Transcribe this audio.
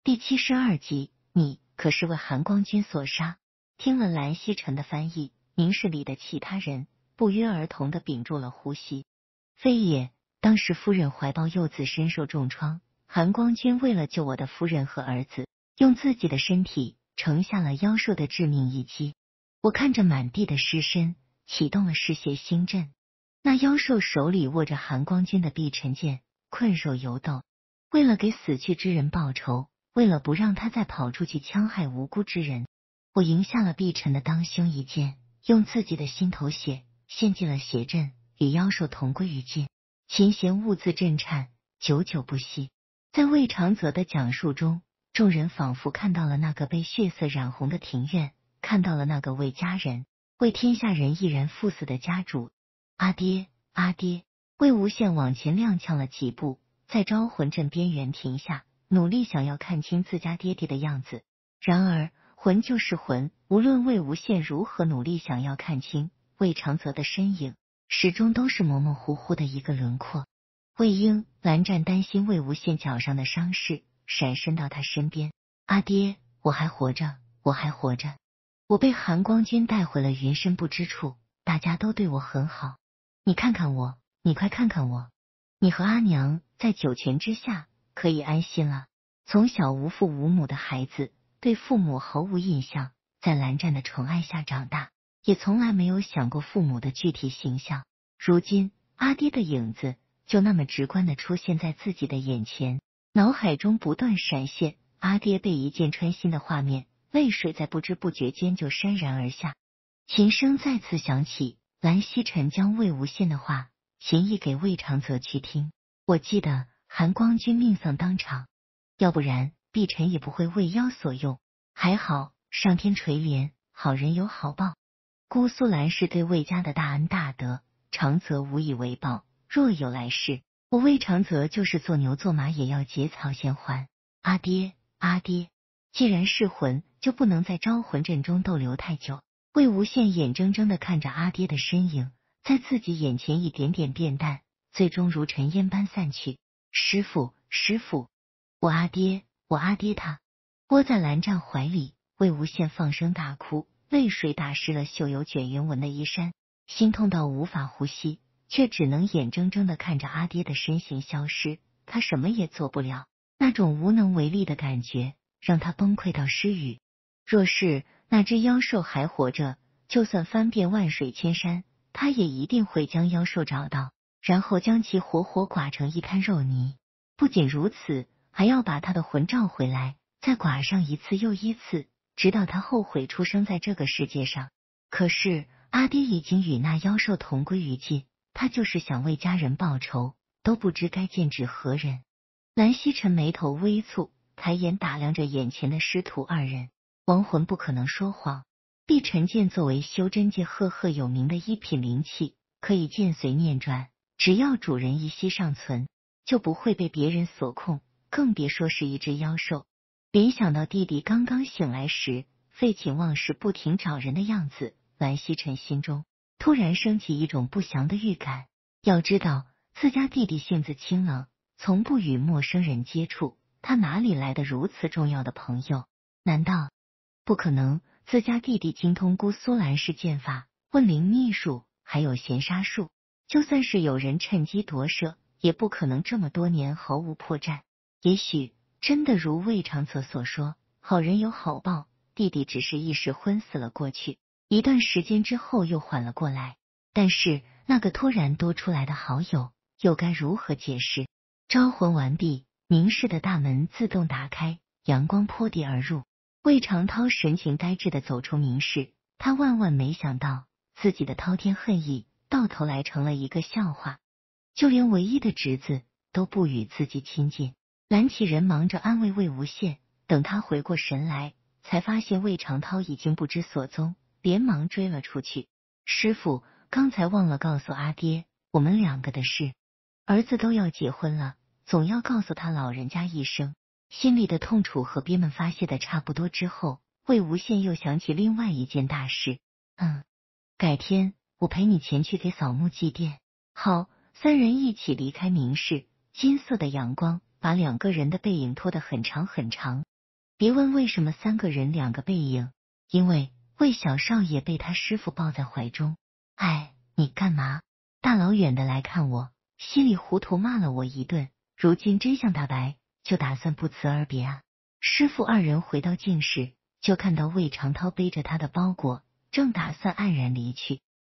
第72集，你可是为韩光君所杀。听了蓝曦臣的翻译，明室里的其他人不约而同地屏住了呼吸。非也，当时夫人怀抱幼子身受重创，韩光君为了救我的夫人和儿子，用自己的身体承下了妖兽的致命一击。我看着满地的尸身，启动了嗜血星阵。那妖兽手里握着韩光君的碧晨剑，困兽犹斗。为了给死去之人报仇，为了不让他再跑出去戕害无辜之人，我赢下了碧晨的当胸一剑，用自己的心头血献祭了血阵，与妖兽同归于尽。琴弦兀自震颤，久久不息。在魏长泽的讲述中，众人仿佛看到了那个被血色染红的庭院，看到了那个为家人、为天下人毅然赴死的家主。阿爹，阿爹！魏无羡往前踉跄了几步，在招魂阵边缘停下，努力想要看清自家爹爹的样子。然而魂就是魂，无论魏无羡如何努力想要看清，魏长泽的身影始终都是模模糊糊的一个轮廓。魏婴、蓝湛担心魏无羡脚上的伤势，闪身到他身边。阿爹，我还活着，我还活着。我被韩光君带回了云深不知处，大家都对我很好。你看看我，你快看看我。你和阿娘在九泉之下可以安心了。从小无父无母的孩子，对父母毫无印象，在蓝湛的宠爱下长大，也从来没有想过父母的具体形象。如今阿爹的影子就那么直观地出现在自己的眼前，脑海中不断闪现阿爹被一剑穿心的画面，泪水在不知不觉间就潸然而下。琴声再次响起，蓝曦臣将魏无羡的话琴译给魏长泽去听。我记得韩光君命丧当场，要不然碧晨也不会为妖所用。还好上天垂怜，好人有好报。姑苏蓝是对魏家的大恩大德，长泽无以为报。若有来世，我魏长泽就是做牛做马也要结草衔环。阿爹，阿爹！既然是魂，就不能在招魂阵中逗留太久。魏无羡眼睁睁地看着阿爹的身影在自己眼前一点点变淡，最终如尘烟般散去。师父，师父！我阿爹，我阿爹他！窝在蓝湛怀里，魏无羡放声大哭，泪水打湿了绣有卷云纹的衣衫，心痛到无法呼吸，却只能眼睁睁地看着阿爹的身形消失，他什么也做不了。那种无能为力的感觉让他崩溃到失语。若是那只妖兽还活着，就算翻遍万水千山，他也一定会将妖兽找到，然后将其活活剐成一滩肉泥。不仅如此，还要把他的魂召回来，再剐上一次又一次，直到他后悔出生在这个世界上。可是阿爹已经与那妖兽同归于尽，他就是想为家人报仇，都不知该剑指何人。蓝曦臣眉头微蹙，抬眼打量着眼前的师徒二人。亡魂不可能说谎，碧晨剑作为修真界赫赫有名的一品灵器，可以剑随念转，只要主人一息尚存，就不会被别人所控，更别说是一只妖兽。联想到弟弟刚刚醒来时废寝忘食不停找人的样子，蓝曦臣心中突然升起一种不祥的预感。要知道自家弟弟性子清冷，从不与陌生人接触，他哪里来的如此重要的朋友？难道不可能？自家弟弟精通姑苏蓝氏剑法、问灵秘术，还有闲杀术，就算是有人趁机夺舍，也不可能这么多年毫无破绽。也许真的如魏长泽所说，好人有好报，弟弟只是一时昏死了过去，一段时间之后又缓了过来。但是那个突然多出来的好友又该如何解释？招魂完毕，明室的大门自动打开，阳光泼地而入。魏长涛神情呆滞地走出明室，他万万没想到自己的滔天恨意到头来成了一个笑话，就连唯一的侄子都不与自己亲近。蓝启仁忙着安慰魏无羡，等他回过神来，才发现魏长涛已经不知所踪，连忙追了出去。师父，刚才忘了告诉阿爹我们两个的事，儿子都要结婚了，总要告诉他老人家一声。心里的痛楚和憋闷发泄的差不多之后，魏无羡又想起另外一件大事。改天我陪你前去给扫墓祭奠。好，三人一起离开明室，金色的阳光把两个人的背影拖得很长很长。 别问为什么3个人2个背影，因为魏小少爷被他师傅抱在怀中。哎，你干嘛？大老远的来看我，稀里糊涂骂了我一顿，如今真相大白，就打算不辞而别啊？师傅2人回到净室，就看到魏长涛背着他的包裹，正打算黯然离去。